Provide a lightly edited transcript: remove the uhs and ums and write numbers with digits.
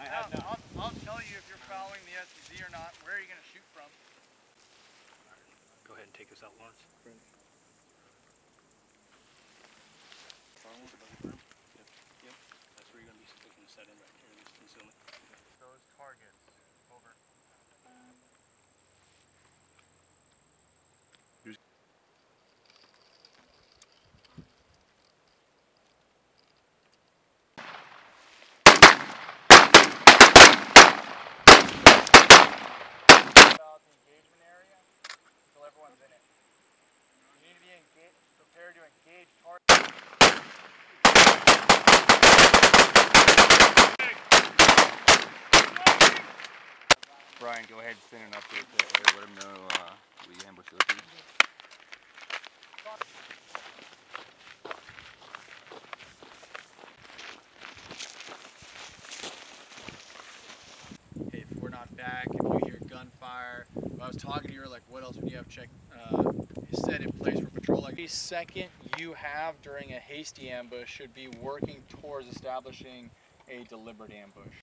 I have not. I'll tell you if you're following the SEZ or not. Where are you going to shoot from? Go ahead and take us out, Lawrence. Yep. That's where you're going to be looking to set in right here, this concealment. Those targets. Over. Everyone's in it. You need to be prepared to engage targets. Brian, go ahead and send an update to let them know we ambushed those people. If we're not back, if you hear gunfire, if I was talking to you, like, what else would you have set in place for patrol? Like, every second you have during a hasty ambush should be working towards establishing a deliberate ambush.